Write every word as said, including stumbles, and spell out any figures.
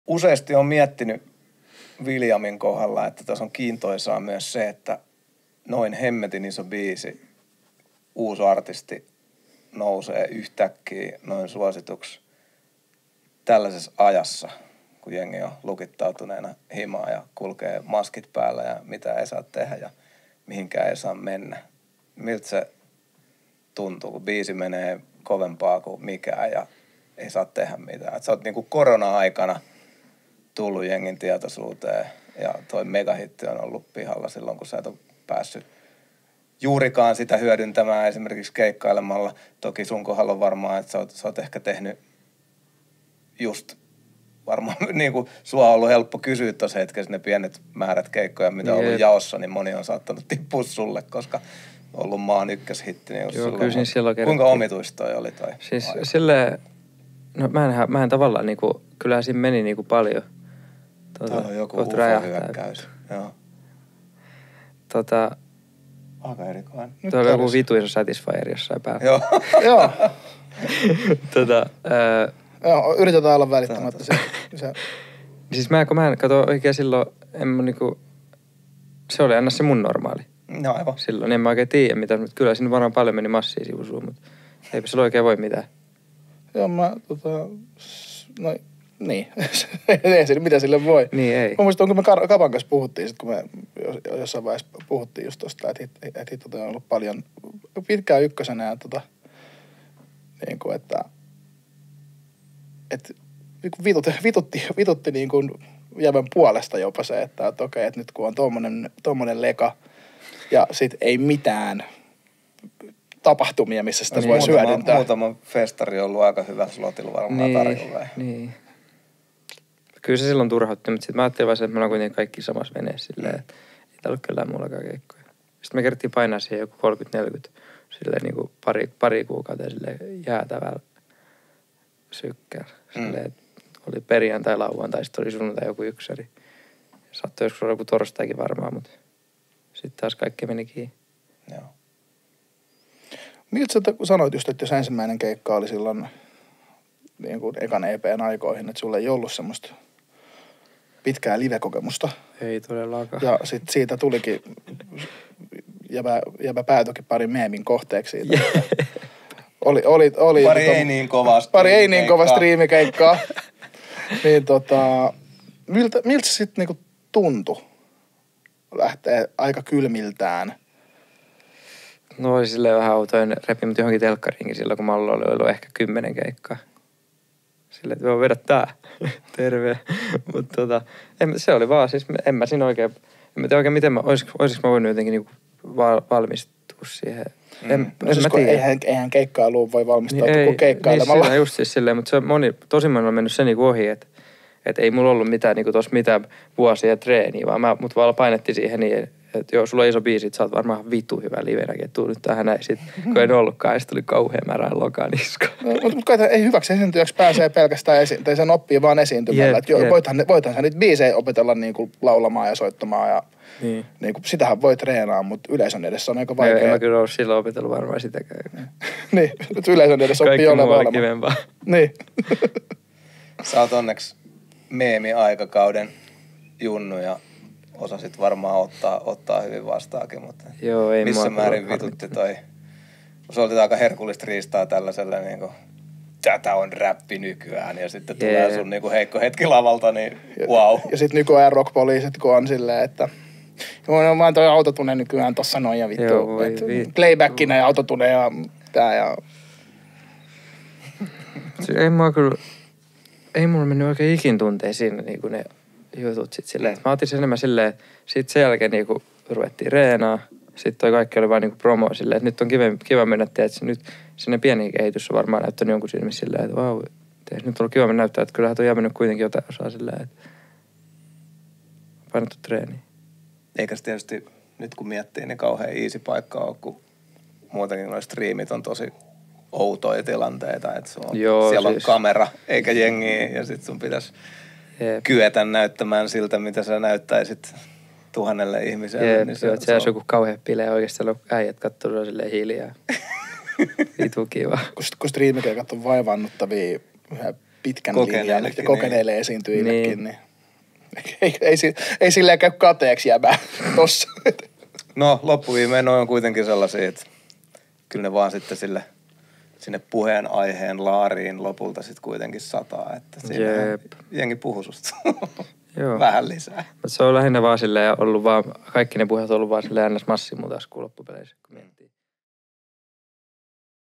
Useasti on miettinyt Williamin kohdalla, että tässä on kiintoisaa myös se, että noin hemmetin iso biisi, uusi artisti nousee yhtäkkiä noin suosituksi tällaisessa ajassa, kun jengi on lukittautuneena himaa ja kulkee maskit päällä ja mitä ei saa tehdä ja mihinkään ei saa mennä. Miltä se tuntuu, kun biisi menee kovempaa kuin mikään ja ei saa tehdä mitään? Et sä oot niinku korona-aikana tullut jengin tietoisuuteen ja toi megahitti on ollut pihalla silloin, kun sä et ole päässyt juurikaan sitä hyödyntämään esimerkiksi keikkailemalla. Toki sun kohdalla on varmaan, että sä oot, sä oot ehkä tehnyt just varmaan niin kuin sua on ollut helppo kysyä tuossa hetkessä ne pienet määrät keikkoja, mitä on ollut jaossa, niin moni on saattanut tippua sulle, koska on ollut maan ykköshitti. Niin joo, kyllä siinä silloin kuinka kerrottiin. omituista toi oli toi? Siis silleen, no mä en, mä en tavallaan niinku, kyllähän siinä meni niinku paljon. Tuota, Täällä on joku U F O-hyökkäys. Joo. Tota, aika erikoinen. tuolla on joku vitu iso Satisfyer jossain päällä. Joo. Joo. tota, ää, Joo, yritetään olla välittämättä se. se. Siis mä, kun mä en kato oikein silloin, en mä niinku, se oli aina se mun normaali. No aivan. Silloin en mä oikein tiedä mitä, mutta kyllä siinä varmaan paljon meni massia sivusuun, mutta eipä se oikein voi mitään. Joo, mä tota, no niin, ei se, mitä sille voi. Niin ei. Mä muistan, kun me Kapan kanssa puhuttiin, sit, kun me jossain vaiheessa puhuttiin just tosta, että hit, et hit on ollut paljon pitkään ykkösenä ja tota, niin kuin, että että vitutti, vitutti, vitutti niin kuin jävän puolesta jopa se, että, että okei, että nyt kun on tommonen, tommonen leka ja sit ei mitään tapahtumia, missä sitä niin, voi muutama, syödyntää. Muutama festari on ollut aika hyvä slotilla varmaan niin, tarjolla. Niin. Kyllä se silloin turhautti, mutta sitten mä ajattelin vaan se, että me ollaan kuitenkin kaikki samassa veneessä silleen, että ei täällä ole kellään muullakaan keikkoja. Sitten me kerättiin painaa siihen joku kolmekymmentä neljäkymmentä silleen niin kuin pari, pari kuukautta silleen jäätävällä sykkäällä. Silleen, että oli perjantai, lauantai, sitten oli sunnuntai joku yksäri. Saattoi joskus olla joku torstaikin varmaan, mutta sitten taas kaikki meni kiinni. Joo. Miltä sä sanoit just, että jos ensimmäinen keikka oli silloin niin kuin ekan E P:n aikoihin, että sulla ei ollut semmoista pitkää live-kokemusta. Ei todellakaan. Ja sit siitä tulikin, jäbä, jäbä päätökin pari meemin kohteeksi siitä. Yeah. Oli, oli, oli, pari tota, ei niin kovaa Pari ei niin kovaa striimikeikkaa. niin tota, miltä, miltä se sitten niinku tuntui? Lähtee aika kylmiltään. No oli silleen vähän autoin repi, mutta johonkin telkkariinkin silloin, kun Mallo oli ollut ehkä kymmenen keikkaa. Silleen, että voi vedä tää. Terve. Mutta tota, en, se oli vaan siis, en mä siinä oikein, en mä tiedä oikein miten mä, olis, olisiko mä voinut jotenkin niinku val, valmistua siihen. En, mm. en no siis mä tiedä. Eihän, eihän keikkailuun voi valmistautua niin kuin keikkailemalla. Niin just siis silleen, mutta se moni, tosi moni on mennyt se niinku ohi, että et ei mulla ollut mitään niinku tossa mitään vuosia treeniä, vaan mä, mut vaan painettiin siihen niin, että joo, sulla on iso biisi, että sä oot varmaan vitu hyvä livenäkin, että tuu nyt tähän näin. Sitten kun en ollutkaan, niin tuli kauhean määrä lokaa niskaan. No, mutta mut kai ei hyväksi esiintyjäksi pääsee pelkästään esiin, tai sen oppii vaan esiintymällä. Että joo, voithan, voithan sä niitä biisejä opetella niinku laulamaan ja soittamaan ja niin. Niinku, sitähän voi treenaa, mutta yleisön edessä on aika vaikea. En mä kyllä ollut silloin opetellut varmaan sitäkään. niin, että yleisön edessä oppii olemaan. Kaikki muu oli kivempaa. Niin. Sä oot onneksi meemi-aikakauden junnu ja osasit varmaan ottaa, ottaa hyvin vastaakin, mutta joo, ei missä määrin vitutti toi. Se oli aika herkullista riistaa tällaiselle niinku, tätä on räppi nykyään ja sitten yeah. tulee sun niinku heikko hetki lavalta, niin wow. Ja, ja sit nykyään rockpoliisit, kun on silleen, että joo, mä oon toi autotune nykyään tossa noin ja vittu. Joo, voi vittu. Playbackina ja autotune ja tää ja... siis ei mua kyllä, ei mulla mennyt oikein ikin tunteisiin niinku ne jutut sit silleen. Mä otin sen enemmän silleen, että sit sen jälkeen niinku ruvettiin reenaa. Sitten toi kaikki oli vaan niinku promo silleen, että nyt on kiva, kiva mennä, että nyt sinne pieni kehitys on varmaan näyttänyt jonkun silmissä silleen, että vau, nyt on ollut kiva mennä näyttää, että kyllähän toi jää mennyt kuitenkin jotain osaa silleen, että painettu treeniä. Eikä se tietysti nyt kun miettii, niin kauhean easy paikka on, kun muutenkin nuo striimit on tosi outoja tilanteita, että on, joo, siellä siis on kamera eikä jengiä ja sit sun pitäisi Jeep. kyetä näyttämään siltä, mitä sä näyttäisit tuhannelle ihmiselle. Jeep, niin se, joo, se on joku kauhean pileä oikeasti, siellä on äijät katsoo sua silleen hiljaa. Vitu kiva. Kun, kun striimikeikat on vaivannuttavia pitkän linjan ja Kokeneillekin, kokeneille esiintyjillekin. Niin. Niin. Ei, ei, ei, ei silleen käy kateeksi jäämään tossa. No, loppuviimein noin on kuitenkin sellaisia, että kyllä ne vaan sitten sille, sinne puheenaiheen laariin lopulta sitten kuitenkin sataa, että siinä Jep. jengi puhuu susta Joo. vähän lisää. Mut se on lähinnä vaan silleen ollut vaan, kaikki ne puheet on ollut vaan silleen ns. Massimutaskuun loppupeleissä.